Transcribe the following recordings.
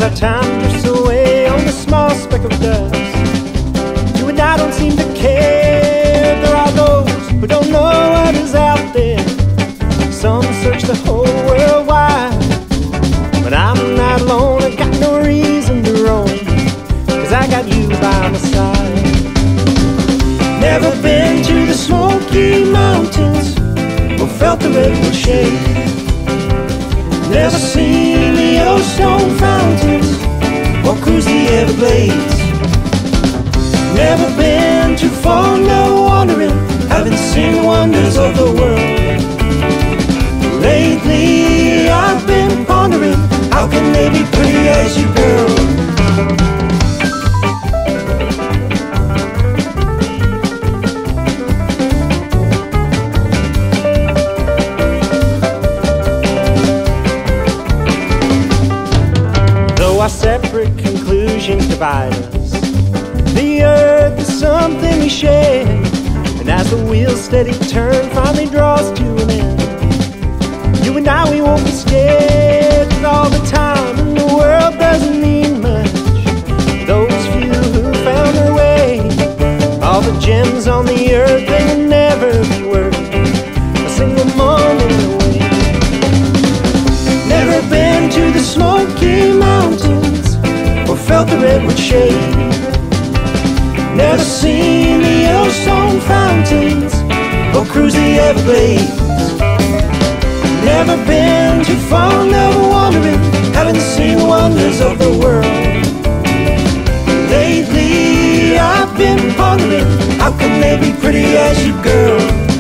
our time drifts away on the small speck of dust. You and I don't seem to care. There are those who don't know what is out there. Some search the whole world wide, but I'm not alone. I got no reason to roam, 'cause I got you by my side. Never been to the Smoky Mountains or felt the redwood shake. Never seen the Yellowstone fountains or cruised the Everglades. Never been too far, no wandering, haven't seen the wonders of the world. Lately I've been pondering, how can they be pretty as you, girl? Our separate conclusions divide us. The earth is something we share, and as the wheels steady turn finally draws to an end, you and I, we won't be scared. 'Cause all the time in the world doesn't mean much. Those few who found their way, all the gems on the earth, they will never be worth a single moment away. Never been to the Smoky Mountains or felt the redwood shade. Never seen the Yellowstone fountains or cruised the Everglades. Never been too far, never wandering, haven't seen the wonders of the world. Lately I've been pondering, how can they be pretty as you, girl?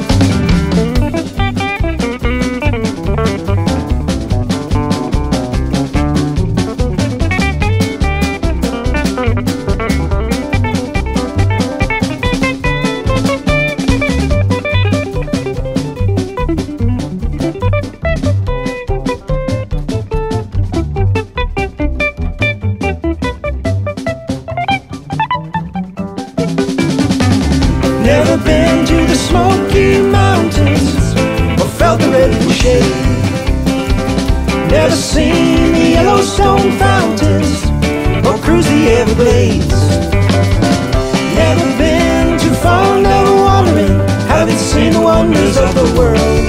Never been to the Smoky Mountains or felt the redwood shade. Never seen the Yellowstone fountains or cruised the Everglades. Never been too far, never wandering, haven't seen the wonders of the world.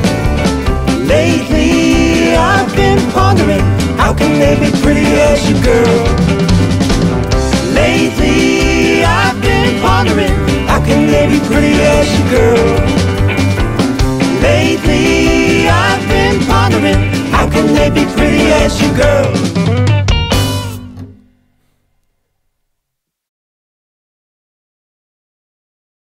Lately I've been pondering, how can they be pretty as you, girl? Lately I've been pondering, how can they be pretty as you, girl? Lately I've been pondering, how can they be pretty as you, girl?